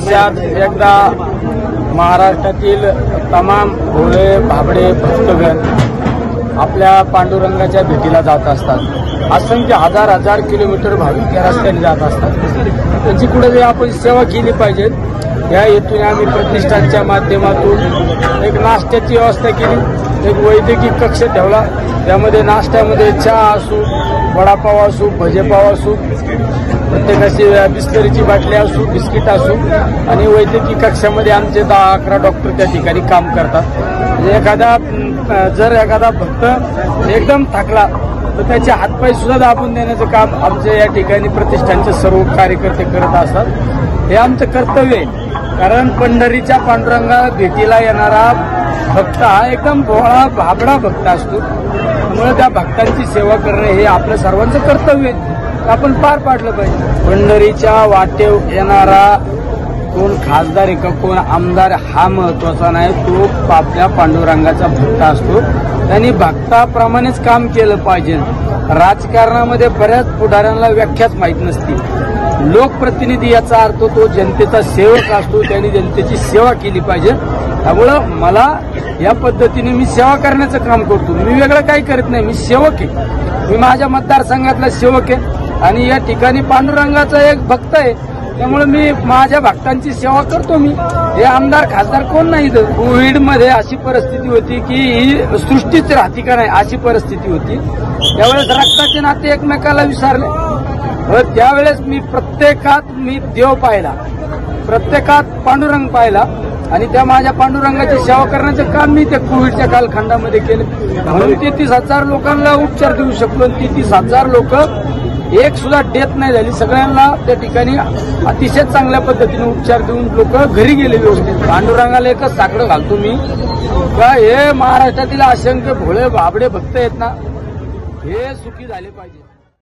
वर्षात एकदा महाराष्ट्रातील तमाम भोळे भाबडे भक्तगण आपल्या पांडुरंगाच्या भेटीला जात असतात। असंख्य हजार किलोमीटर भाविक या रस्त्याने जात असतात। त्यांची कुठेतरी आपण सेवा केली पाहिजे। या हेतूने आम्ही प्रतिष्ठानच्या माध्यमातून एक नाश्त्याची व्यवस्था केली, एक वैद्यकीय कक्ष ठेवला। त्यामध्ये नाश्त्यामध्ये चहा असू, वडापाव असू, भजेपाव असू, प्रत्येकाची बिस्लरीची बाटली असू, बिस्किट असू आणि वैद्यकीय कक्षामध्ये आमचे 10-11 डॉक्टर त्या ठिकाणी काम करतात। जर एखादा भक्त एकदम थकला तर त्याचे हातपाय सुद्धा दाबून देण्याचं काम आमच्या या ठिकाणी प्रतिष्ठानचे सर्व कार्यकर्ते करत असतात। हे आमचं कर्तव्य आहे, कारण पंढरीच्या पांडुरंगा भेटीला येणारा भक्त हा एकदम भोळा भाबडा भक्त असतो। त्यामुळे त्या भक्तांची सेवा करणे हे आपलं सर्वांचं कर्तव्य आहे, आपण पार पाडलं पाहिजे। पंढरीच्या वाटेवर येणारा कोण खासदार आहे का कोण आमदार हा महत्वाचा नाही, तो आपल्या पांडुरंगाचा भक्त असतो। त्यांनी भक्ताप्रमाणेच काम केलं पाहिजे। राजकारणामध्ये बऱ्याच पुढाऱ्यांना व्याख्याच माहीत नसते। लोकप्रतिनिधी याचा अर्थ तो जनतेचा सेवक असतो, त्यांनी जनतेची सेवा केली पाहिजे। त्यामुळं मला या पद्धतीने मी सेवा करण्याचं काम करतो। मी वेगळं काही करत नाही, मी सेवक आहे। मी माझ्या मतदारसंघातला सेवक आहे आणि या ठिकाणी पांडुरंगाचा एक भक्त आहे। त्यामुळे मी माझ्या भक्तांची सेवा करतो। मी हे आमदार खासदार कोण नाही। कोविडमध्ये अशी परिस्थिती होती की ही सृष्टीच राहती का नाही अशी परिस्थिती होती। त्यावेळेस रक्ताचे नाते एकमेकाला विसरले व त्यावेळेस प्रत्येकात मी देव पाहिला, प्रत्येकात पांडुरंग पाहिला आणि त्या माझ्या पांडुरंगाची सेवा करण्याचं काम मी त्या कोविडच्या कालखंडामध्ये केलं। म्हणून 33,000 लोकांना उपचार देऊ शकलो आणि 33,000 लोक एक सुद्धा डेथ नाही झाली। सगळ्यांना त्या ठिकाणी अतिशय चांगल्या पद्धतीने उपचार देऊन लोक घरी गेले व्यवस्थित। पांडुरंगाला एकच साकडं घालतो मी का हे महाराष्ट्रातील असंख्य भोळे भाबडे भक्त आहेत ना, हे सुखी झाले पाहिजे।